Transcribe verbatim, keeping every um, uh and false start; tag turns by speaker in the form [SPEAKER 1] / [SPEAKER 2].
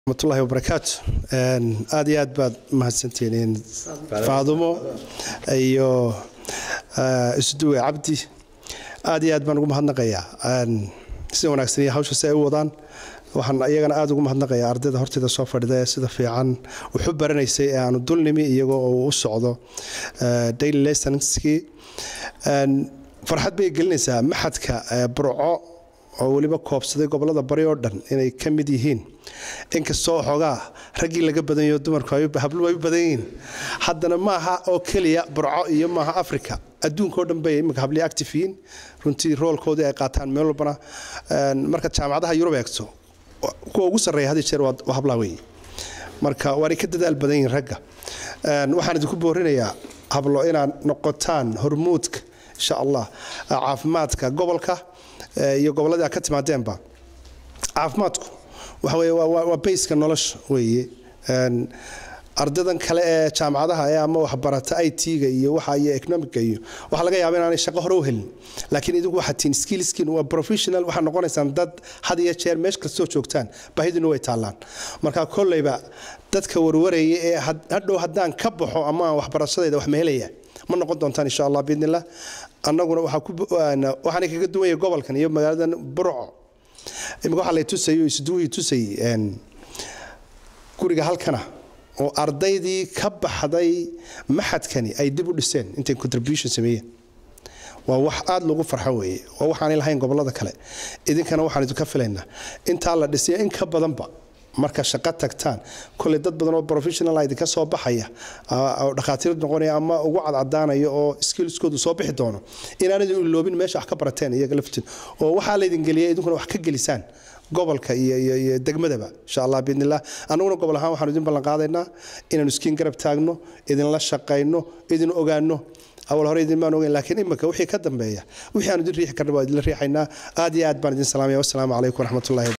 [SPEAKER 1] ورحمة الله وبركاته. آدي آد بعد ما سنتين فاضمو أيو أسدوي عبدي آدي آد بنقوم هالنقيا سوينا أكسني هاوش سوي وضان وحنا أيجنا آد وقوم هالنقيا أرض هرت إذا صفر ده سيد في عن وحبرنا يسي عن الدول نمي يجو والصعدة ديل ليسنسكي فرحت بيقلني سا محد كبرعاء oo waliba koobsaday gobolada bari oo dhan inay ka mid yihiin inkastoo xogaa ragii laga badan yahay dumarku ay hablo way badan yihiin haddana ma aha oo kaliya burco iyo ma aha Afrika adduunka oo dhan bay imika habli active yihiin runtii roolkooda ay qaataan meel walba marka jaamacadaha Yurub eegto kuwa ugu sareeya hadii jeer waa habla weey marka waa ka dadaal badan yihiin ragga waxaan idinku boorinayaa hablo inaan noqotaan hormuudka insha Allah caafimaadka gobolka iyo gobolada ka timaadeenba caafimaadku waxa weeye waa base-ka nolosha weeye een ardadan kale ee jaamacadaha ay ama wax barata I T-ga iyo waxa ay economic iyo waxa laga yaabaa inaan shaqo hore u helin laakiin idigu waxa tiin skillskin waa professional waxa noqonaysaan dad had iyo jeer meesh kasta joogtaan baahidina way taalaan marka kollayba dadka warwareeyay ee hadhow hadaan ka baxo ama wax barashadeeda wax ma helaya ma noqon doontaan insha Allah biidnillah annaguna waxa ku waxaan kaga duwaya gobolkan iyo magaaladan Burco imika waxa la tusayo isduuyi tusay een guriga halkana oo ardaydii ka baxday maxadkani ay dib u dhiseen intay contribution sameeyeen waa wax aad lagu farxo weeye waa waxaan ilahayn gobolada kale idinkana waxaan idin ka filaynaa inta la dhisay in ka badanba marka shaqo tagtaan kulli dad badan oo professional ay ka soo baxaya oo dhaqaatiir noqonaya ama ugu cadcadaanayo oo skillskoodu soo bixi doono inaanad u loobin meesha wax ka barateen iyaga laftiin oo waxa la idin galiyay idinkuna wax ka galisaan gobolka iyo iyo degmadaba insha Allah biidnillah anaguna gobol ahaan waxaan idin ballan qaadaynaa inaan iskin garab taagno idin la shaqeyno idin ogaano awal hore idin ma ogeyn laakiin imika wixii ka dambeeya wixii aan idin riixi karnaa waa idin riixaynaa aad iyo aad baan idin salaamayaa wasalaamu calaykum waraxmatullaahi